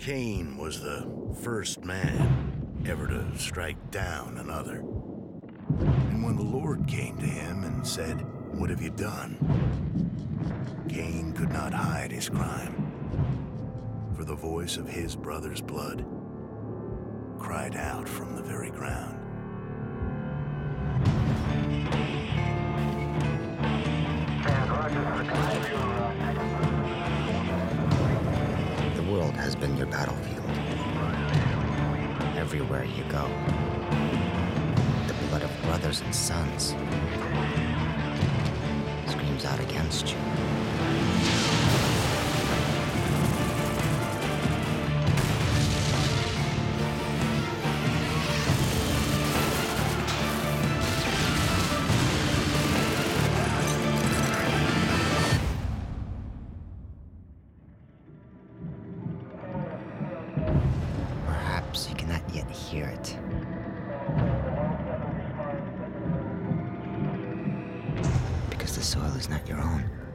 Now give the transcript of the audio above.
Cain was the first man ever to strike down another. And when the Lord came to him and said, "What have you done?" Cain could not hide his crime, for the voice of his brother's blood cried out from the very ground. The world has been your battlefield. Everywhere you go, the blood of brothers and sons screams out against you. Perhaps you cannot yet hear it. Because the soil is not your own.